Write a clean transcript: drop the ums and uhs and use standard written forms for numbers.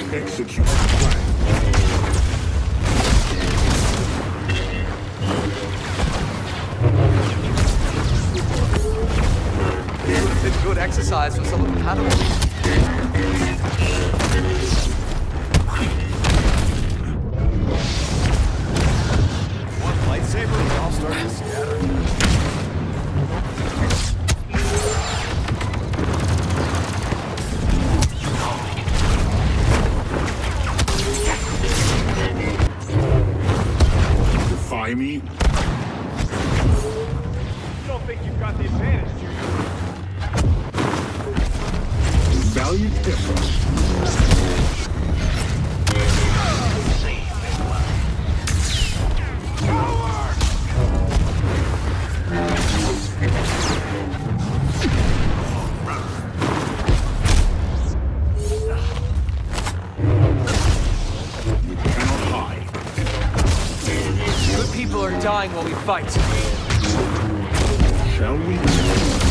Execute the plan. It's good exercise for some of the animals. One lightsaber, we all start to scatter. Defy me? You don't think you've got the advantage, do you? Valiant effort. You cannot hide. Good people are dying while we fight. Shall we?